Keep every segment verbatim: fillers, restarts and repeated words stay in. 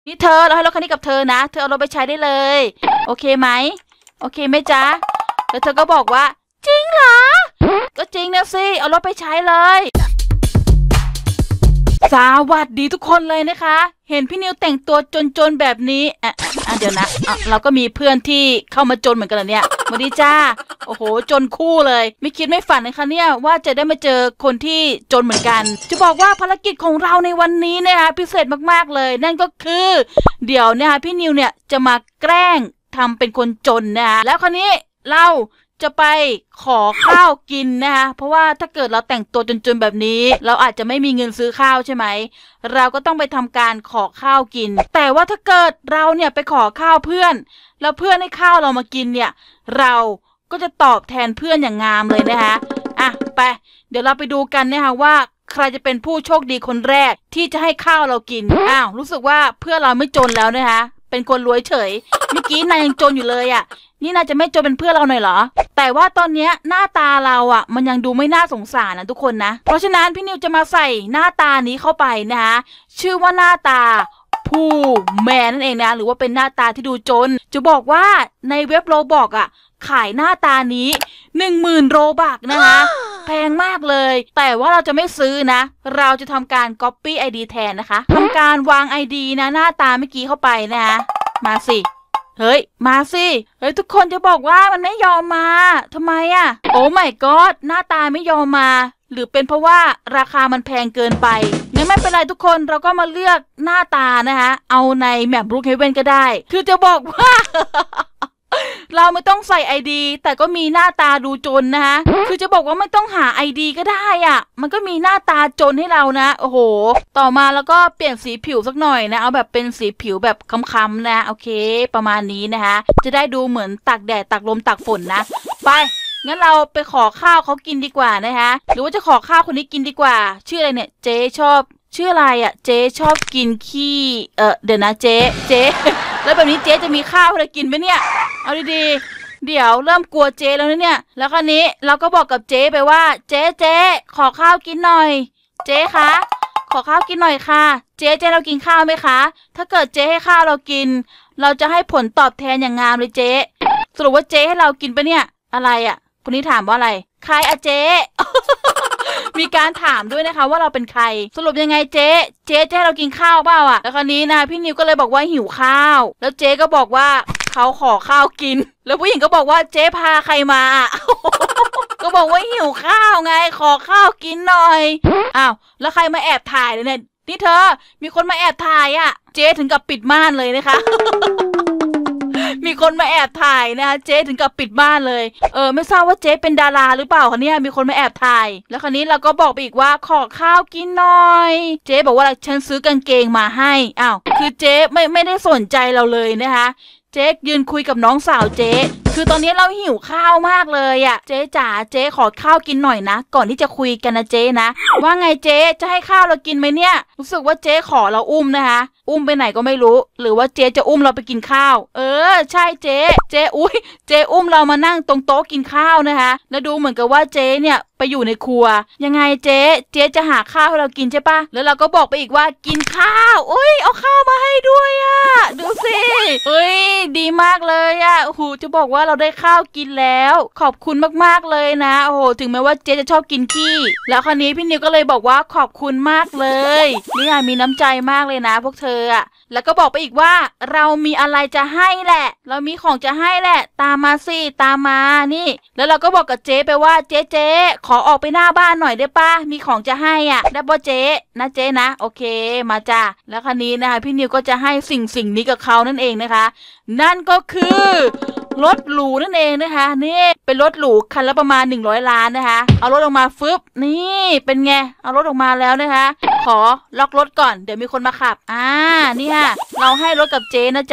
นี่เธอเราให้รถคันนี้กับเธอนะเธอเอารถไปใช้ได้เลยโอเคไหมโอเคไหมจ๊ะแล้วเธอก็บอกว่าจริงเหรอก็จริงนะสิเอารถไปใช้เลยสวัสดีทุกคนเลยนะคะเห็นพี่นิวแต่งตัวจนๆแบบนี้อ่ะอ่ะเดี๋ยวนะอ่ะเราก็มีเพื่อนที่เข้ามาจนเหมือนกันเหรอเนี่ยสวัสดีจ้าโอ้โหจนคู่เลยไม่คิดไม่ฝันนะคะเนี่ยว่าจะได้มาเจอคนที่จนเหมือนกันจะบอกว่าภารกิจของเราในวันนี้นะคะพิเศษมากๆเลยนั่นก็คือเดี๋ยวเนี่ยพี่นิวเนี่ยจะมาแกล้งทำเป็นคนจนนะคะแล้วคราวนี้เราจะไปขอข้าวกินนะคะเพราะว่าถ้าเกิดเราแต่งตัวจนๆแบบนี้เราอาจจะไม่มีเงินซื้อข้าวใช่ไหมเราก็ต้องไปทำการขอข้าวกินแต่ว่าถ้าเกิดเราเนี่ยไปขอข้าวเพื่อนแล้วเพื่อนให้ข้าวเรามากินเนี่ยเราก็จะตอบแทนเพื่อนอย่างงามเลยนะคะอ่ะไปเดี๋ยวเราไปดูกันนะคะว่าใครจะเป็นผู้โชคดีคนแรกที่จะให้ข้าวเรากินอ้าวรู้สึกว่าเพื่อนเราไม่จนแล้วนะคะเป็นคนรวยเฉยเมื่อกี้นายยังจนอยู่เลยอ่ะนี่นายจะไม่จนเป็นเพื่อนเราหน่อยเหรอแต่ว่าตอนนี้หน้าตาเราอ่ะมันยังดูไม่น่าสงสารนะทุกคนนะเพราะฉะนั้นพี่นิวจะมาใส่หน้าตานี้เข้าไปนะคะชื่อว่าหน้าตาผู้แมนนั่นเองนะหรือว่าเป็นหน้าตาที่ดูจนจะบอกว่าในเว็บโรบอกอ่ะขายหน้าตานี้หนึ่งหมื่นโรบักนะคะแพงมากเลยแต่ว่าเราจะไม่ซื้อนะเราจะทำการ Copy ไอ ดี แทนนะคะทำการวาง ไอ ดี นะหน้าตาเมื่อกี้เข้าไปนะคะมาสิเฮ้ยมาสิเฮ้ยทุกคนจะบอกว่ามันไม่ยอมมาทำไมอ่ะโอ้ my god หน้าตาไม่ยอมมาหรือเป็นเพราะว่าราคามันแพงเกินไปงั้นไม่เป็นไรทุกคนเราก็มาเลือกหน้าตานะคะเอาในแมป Brookhaven ก็ได้คือจะบอกว่า เราไม่ต้องใส่ ไอ ดี แต่ก็มีหน้าตาดูจนนะคะคือจะบอกว่าไม่ต้องหา ไอ ดี ก็ได้อ่ะมันก็มีหน้าตาจนให้เรานะโอ้โหต่อมาแล้วก็เปลี่ยนสีผิวสักหน่อยนะเอาแบบเป็นสีผิวแบบค้ำๆนะโอเคประมาณนี้นะคะจะได้ดูเหมือนตากแดดตากลมตากฝนนะไปงั้นเราไปขอข้าวเขากินดีกว่านะคะหรือว่าจะขอข้าวคนนี้กินดีกว่าชื่ออะไรเนี่ยเจ๊ชอบชื่ออะไรอ่ะเจ๊ชอบกินขี้เออเดี๋ยวนะเจ๊เจ๊แล้วแบบนี้เจ๊จะมีข้าวให้เรากินไหมเนี่ยเอาดีๆเดี๋ยวเริ่มกลัวเจ๊แล้วนะเนี่ยแล้วคราวนี้เราก็บอกกับเจ๊ไปว่าเจ๊เจ๊ขอข้าวกินหน่อยเจ๊คะขอข้าวกินหน่อยค่ะเจ๊เจ๊เรากินข้าวไหมคะถ้าเกิดเจ๊ให้ข้าวเรากินเราจะให้ผลตอบแทนอย่างงามเลยเจ๊สรุปว่าเจ๊ให้เรากินปะเนี่ยอะไรอ่ะคนนี้ถามว่าอะไรใครอะเจ๊ มีการถามด้วยนะคะว่าเราเป็นใครสรุปยังไงเจ๊เจ๊จะให้เรากินข้าวเปล่าอ่ะแล้วคราวนี้นะพี่นิวก็เลยบอกว่าหิวข้าวแล้วเจ๊ก็บอกว่าเขาขอข้าวกินแล้วผู้หญิงก็บอกว่าเจ๊พาใครมา ก็บอกว่าหิวข้าวไงขอข้าวกินหน่อยอ้าวแล้วใครมาแอบถ่ายเลยเนี่ยนี่เธอมีคนมาแอบถ่ายอ่ะเจ๊ถึงกับปิดม่านเลยนะคะ มีคนมาแอบถ่ายนะคะเจ๊ถึงกับปิดบ้านเลยเออไม่ทราบว่าเจ๊เป็นดาราหรือเปล่าคะเนี่ยมีคนมาแอบถ่ายแล้วคราวนี้เราก็บอกไปอีกว่าขอข้าวกินหน่อยเจ๊บอกว่าฉันซื้อกางเกงมาให้อ้าวคือเจ๊ไม่ไม่ได้สนใจเราเลยนะคะเจ๊ยืนคุยกับน้องสาวเจ๊คือตอนนี้เราหิวข้าวมากเลยอ่ะเจ๊จ๋าเจ๊ขอข้าวกินหน่อยนะก่อนที่จะคุยกันนะเจ๊นะว่าไงเจ๊จะให้ข้าวเรากินไหมเนี่ยรู้สึกว่าเจ๊ขอเราอุ้มนะคะอุ้มไปไหนก็ไม่รู้หรือว่าเจ๊จะอุ้มเราไปกินข้าวเออใช่เจ๊เจ๊อุ้ยเจ๊อุ้มเรามานั่งตรงโต๊ะกินข้าวนะคะแล้วดูเหมือนกับว่าเจ๊เนี่ยไปอยู่ในครัวยังไงเจ๊เจ๊จะหาข้าวให้เรากินใช่ปะแล้วเราก็บอกไปอีกว่ากินข้าวอุ้ยเอาข้าวมาให้ด้วยอ่ะดูสิเฮ้ยดีมากเลยอ่ะโอ้โหจะบอกว่าเราได้ข้าวกินแล้วขอบคุณมากๆเลยนะโอ้โหถึงแม้ว่าเจ๊จะชอบกินขี้แล้วคราวนี้พี่นิวก็เลยบอกว่าขอบคุณมากเลยนี่มีน้ำใจมากเลยนะพวกเธออ่ะแล้วก็บอกไปอีกว่าเรามีอะไรจะให้แหละเรามีของจะให้แหละตามมาสิตามมานี่แล้วเราก็บอกกับเจ๊ไปว่าเจ๊เจ๊ขอออกไปหน้าบ้านหน่อยได้ป่ะมีของจะให้อ่ะได้ป่ะเจ๊นะเจ๊นะโอเคมาจ้าแล้วคราวนี้นะคะพี่นิวก็จะให้สิ่งสิ่งนี้กับเขานั่นเองนะคะนั่นก็คือรถหรูนั่นเองนะคะนี่เป็นรถหรูคันละประมาณหนึ่งร้อยล้านนะคะเอารถออกมาฟึบนี่เป็นไงเอารถออกมาแล้วนะคะขอล็อกรถก่อนเดี๋ยวมีคนมาขับอ่านี่ค่ะเราให้รถกับเจ๊นะจ๊ะ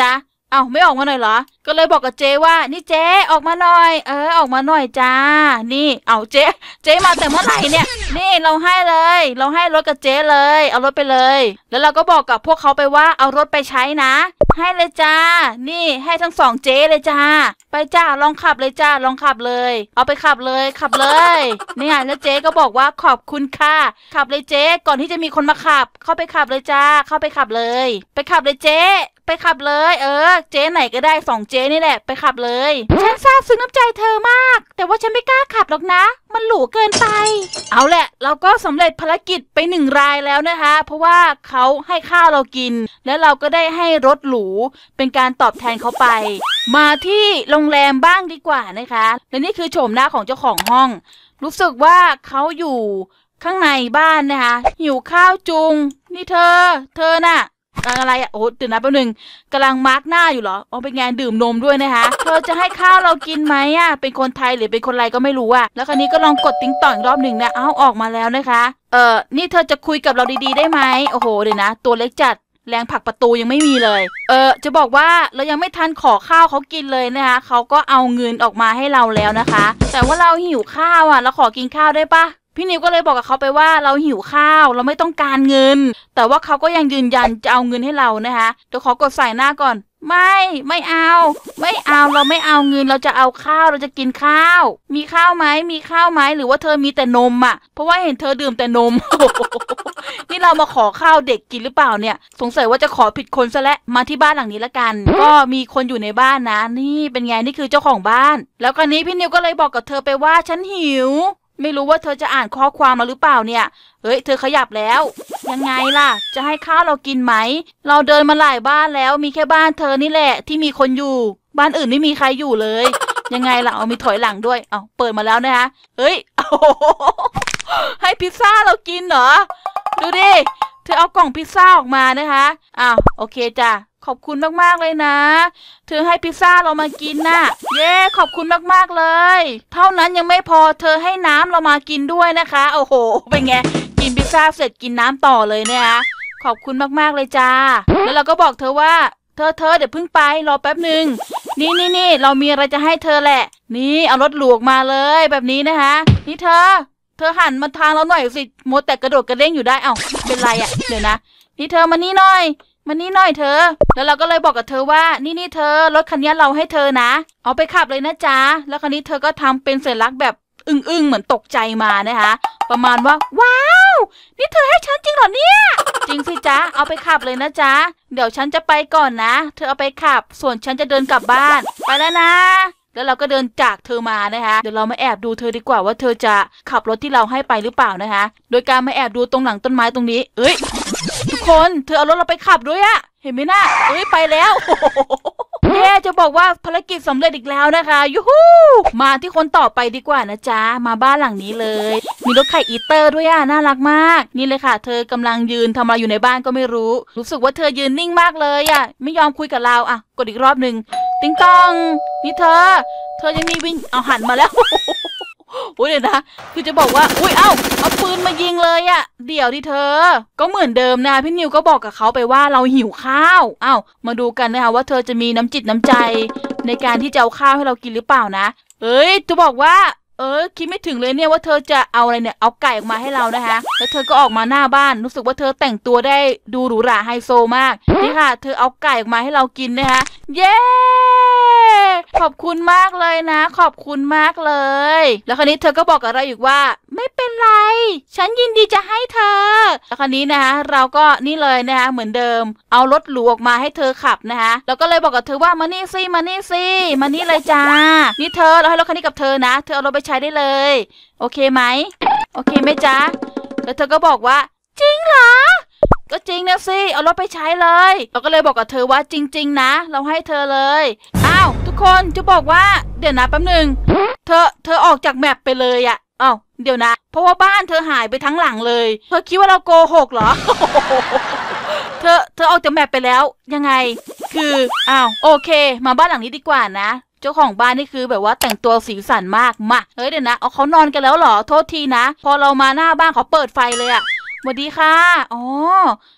เอ้าไม่ออกมาหน่อยเหรอก็เลยบอกกับเจ๊ว่านี่เจ๊ออกมาหน่อยเออออกมาหน่อยจ้านี่เอาเจ๊เจ๊มาแต่เมื่อไหร่เนี่ยนี่เราให้เลยเราให้รถกับเจ๊เลยเอารถไปเลยแล้วเราก็บอกกับพวกเขาไปว่าเอารถไปใช้นะให้เลยจ้านี่ให้ทั้งสองเจ๊เลยจ้าไปจ้าลองขับเลยจ้าลองขับเลยเอาไปขับเลยขับเลยเนี่ยแล้วเจ๊ก็บอกว่าขอบคุณค่ะขับเลยเจ๊ก่อนที่จะมีคนมาขับเข้าไปขับเลยจ้าเข้าไปขับเลยไปขับเลยเจ๊ไปขับเลยเออเจ๊ไหนก็ได้สองเจ๊นี่แหละไปขับเลยฉันซาบซึ้งน้ำใจเธอมากแต่ว่าฉันไม่กล้าขับหรอกนะมันหรูเกินไปเอาแหละเราก็สำเร็จภารกิจไปหนึ่งรายแล้วนะคะเพราะว่าเขาให้ข้าวเรากินแล้วเราก็ได้ให้รถหรูเป็นการตอบแทนเขาไปมาที่โรงแรมบ้างดีกว่านะคะและนี่คือโฉมหน้าของเจ้าของห้องรู้สึกว่าเขาอยู่ข้างในบ้านนะคะหิวข้าวจุงนี่เธอเธอน่ะอะไรอ่ะโอ้เดี๋ยวนะแป๊บนึงกำลังมาร์กหน้าอยู่เหรอเอาไปงานดื่มนมด้วยนะคะเธอจะให้ข้าวเรากินไหมอ่ะเป็นคนไทยหรือเป็นคนอะไรก็ไม่รู้อ่ะแล้วคราวนี้ก็ลองกดติ๊งต่ออีกรอบหนึ่งนะเอ้าออกมาแล้วนะคะเออนี่เธอจะคุยกับเราดีๆได้ไหมโอ้โหเดี๋ยวนะตัวเล็กจัดแรงผลักประตูยังไม่มีเลยเออจะบอกว่าเรายังไม่ทันขอข้าวเขากินเลยนะคะเขาก็เอาเงินออกมาให้เราแล้วนะคะแต่ว่าเราหิวข้าวอ่ะเราขอกินข้าวได้ปะพี่นิวก็เลยบอกกับเขาไปว่าเราหิวข้าวเราไม่ต้องการเงินแต่ว่าเขาก็ยังยืนยันจะเอาเงินให้เรานะคะเดี๋ยวขอกดใส่หน้าก่อนไม่ไม่เอาไม่เอาเราไม่เอาเงินเราจะเอาข้าวเราจะกินข้าวมีข้าวไหมมีข้าวไหมหรือว่าเธอมีแต่นมอ่ะเพราะว่าเห็นเธอดื่มแต่นม นี่เรามาขอข้าวเด็กกินหรือเปล่าเนี่ยสงสัยว่าจะขอผิดคนซะแล้วมาที่บ้านหลังนี้ละกันก็มีคนอยู่ในบ้านนะนี่เป็นไงนี่คือเจ้าของบ้านแล้วคราวนี้พี่นิวก็เลยบอกกับเธอไปว่าฉันหิวไม่รู้ว่าเธอจะอ่านข้อความมาหรือเปล่าเนี่ยเฮ้ยเธอขยับแล้วยังไงล่ะจะให้ข้าวเรากินไหมเราเดินมาหลายบ้านแล้วมีแค่บ้านเธอนี่แหละที่มีคนอยู่บ้านอื่นไม่มีใครอยู่เลยยังไงล่ะเอามีถอยหลังด้วยเอาเปิดมาแล้วนะคะเฮ้ยโอ้โหให้พิซซ่าเรากินเหรอดูดิเธอเอากล่องพิซซ่าออกมานะคะอ้าวโอเคจ้ะขอบคุณมากๆเลยนะเธอให้พิซซ่าเรามากินน่ะเย้ขอบคุณมากๆเลยเท่านั้นยังไม่พอเธอให้น้ำเรามากินด้วยนะคะโอ้โหเป็นไงกินพิซซ่าเสร็จกินน้ำต่อเลยนะคะขอบคุณมากๆเลยจ้าแล้วเราก็บอกเธอว่าเธอเธอเดี๋ยวเพิ่งไปรอแป๊บหนึ่งนี่นี่นี่เรามีอะไรจะให้เธอแหละนี่เอารถหลวงมาเลยแบบนี้นะคะนี่เธอเธอหันมาทางเราหน่อยสิโมแต่กระโดดกระเด้งอยู่ได้เอ้าเป็นไรอ่ะเดี๋ยวนะนี่เธอมานี่หน่อยมานี่หน่อยเธอแล้วเราก็เลยบอกกับเธอว่านี่นี่เธอรถคันนี้เราให้เธอนะเอาไปขับเลยนะจ๊ะแล้วคันนี้เธอก็ทำเป็นสัญลักษณ์แบบอึ้งๆเหมือนตกใจมานะคะประมาณว่าว้าวนี่เธอให้ฉันจริงเหรอเนี่ยจริงสิจ๊ะเอาไปขับเลยนะจ๊ะเดี๋ยวฉันจะไปก่อนนะเธอเอาไปขับส่วนฉันจะเดินกลับบ้านไปแล้วนะแล้วเราก็เดินจากเธอมานะคะเดี๋ยวเรามาแอบดูเธอดีกว่าว่าเธอจะขับรถที่เราให้ไปหรือเปล่านะคะโดยการมาแอบดูตรงหลังต้นไม้ตรงนี้เอ้ยทุกคนเธอเอารถเราไปขับด้วยอะเห็นไหมนะเอ้ยไปแล้วเย้จะบอกว่าภารกิจสำเร็จอีกแล้วนะคะยูฮูมาที่คนต่อไปดีกว่านะจ๊ะมาบ้านหลังนี้เลยมีรถไข่อีเตอร์ด้วยอะน่ารักมากนี่เลยค่ะเธอกำลังยืนทำอะไรอยู่ในบ้านก็ไม่รู้รู้สึกว่าเธอยืนนิ่งมากเลยอะไม่ยอมคุยกับเราอะกดอีกรอบหนึ่งติ๊งตองนี่เธอเธอยังมีวินเอาหันมาแล้วโอ้ยเดี๋ยวนะคือจะบอกว่าอุ้ยเอ้าเอาปืนมายิงเลยอะเดี๋ยวดิเธอก็เหมือนเดิมนะพี่นิวก็บอกกับเขาไปว่าเราหิวข้าวเอ้ามาดูกันนะคะว่าเธอจะมีน้ำจิตน้ำใจในการที่จะเอาข้าวให้เรากินหรือเปล่านะเอ้ยจะบอกว่าเออคิดไม่ถึงเลยเนี่ยว่าเธอจะเอาอะไรเนี่ยเอาไก่ออกมาให้เรานะคะแล้วเธอก็ออกมาหน้าบ้านรู้สึกว่าเธอแต่งตัวได้ดูหรูหราไฮโซมากนี่ค่ะเธอเอาไก่ออกมาให้เรากินนะคะเย้ขอบคุณมากเลยนะขอบคุณมากเลยแล้วคราวนี้เธอก็บอกกับเราอีกว่าไม่เป็นไรฉันยินดีจะให้เธอแล้วคราวนี้นะคะเราก็นี่เลยนะคะเหมือนเดิมเอารถหรูออกมาให้เธอขับนะคะแล้วก็เลยบอกกับเธอว่ามานี่สิมานี่สิมานี่เลยจ้านี่เธอเราให้รถคันนี้กับเธอนะเธอเอารถไปใช้ได้เลยโอเคไหมโอเคไหมจ๊ะแล้วเธอก็บอกว่าจริงเหรอก็จริงนะสิเอารถไปใช้เลยเราก็เลยบอกกับเธอว่าจริงๆนะเราให้เธอเลยอ้าวทุกคนจะบอกว่าเดี๋ยวนะแป๊บนึงเธอเธอออกจากแมปไปเลยอะอ้าวเดี๋ยวนะเพราะว่าบ้านเธอหายไปทั้งหลังเลยเธอคิดว่าเราโกหกเหรอ เธอเธอออกจากแมปไปแล้วยังไงคืออ้าวโอเคมาบ้านหลังนี้ดีกว่านะเจ้าของบ้านนี่คือแบบว่าแต่งตัวสีสันมากมาเฮ้ยเดี๋ยวนะเอาเขานอนกันแล้วเหรอโทษทีนะพอเรามาหน้าบ้านเขาเปิดไฟเลยอะสวัสดีค่ะอ๋อ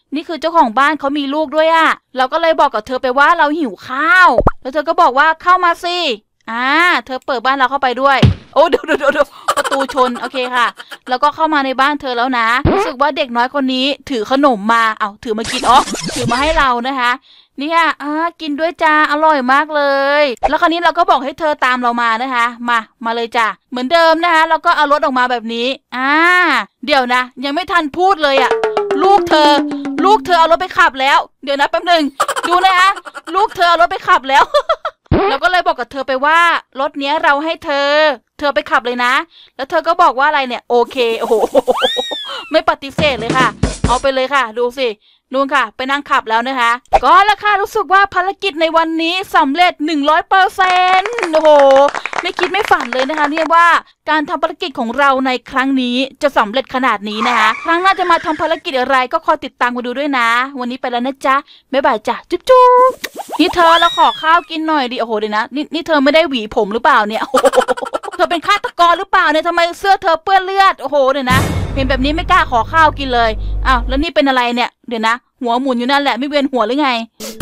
นี่คือเจ้าของบ้านเขามีลูกด้วยอะเราก็เลยบอกกับเธอไปว่าเราหิวข้าวแล้วเธอก็บอกว่าเข้ามาสิอ่าเธอเปิดบ้านเราเข้าไปด้วยโอ้เดี๋ยวเดี๋ยวเดี๋ยวประตูชนโอเคค่ะแล้วก็เข้ามาในบ้านเธอแล้วนะรู้สึกว่าเด็กน้อยคนนี้ถือขนมมาเอาถือมากินอ๋อถือมาให้เรานะคะนี่ค่ะอ่ากินด้วยจ้าอร่อยมากเลยแล้วคราวนี้เราก็บอกให้เธอตามเรามานะคะมามาเลยจ้าเหมือนเดิมนะคะเราก็เอารถออกมาแบบนี้อ่าเดี๋ยวนะยังไม่ทันพูดเลยอะลูกเธอลูกเธอเอารถไปขับแล้วเดี๋ยวนะแป๊บหนึ่งดูนะคะลูกเธอเอารถไปขับแล้ว เราก็เลยบอกกับเธอไปว่ารถเนี้ยเราให้เธอเธอไปขับเลยนะแล้วเธอก็บอกว่าอะไรเนี่ยโอเคโอ้โหไม่ปฏิเสธเลยค่ะเอาไปเลยค่ะดูสินู่นค่ะไปนั่งขับแล้วนะคะก็แล้วค่ะรู้สึกว่าภารกิจในวันนี้สำเร็จ หนึ่งร้อยเปอร์เซ็นต์ โอ้โหไม่คิดไม่ฝันเลยนะคะเนี่ยว่าการทำภารกิจของเราในครั้งนี้จะสำเร็จขนาดนี้นะคะครั้งหน้าจะมาทำภารกิจอะไรก็คอยติดตามมาดูด้วยนะวันนี้ไปแล้วนะจ๊ะบ๊ายบายจ้ะจุ๊บจุ๊บนี่เธอเราขอข้าวกินหน่อยดิโอ้โหเดี๋ยวนะนี่นี่เธอไม่ได้หวีผมหรือเปล่าเนี่ยเธอเป็นฆาตกรหรือเปล่าเนี่ยทำไมเสื้อเธอเปื้อนเลือดโอ้โหเดี๋ยวนะเห็นแบบนี้ไม่กล้าขอข้าวกินเลยอ้าวแล้วนี่เป็นอะไรเนี่ยเดี๋ยวนะหัวหมุนอยู่นั่นแหละไม่เวียนหัวหรือไง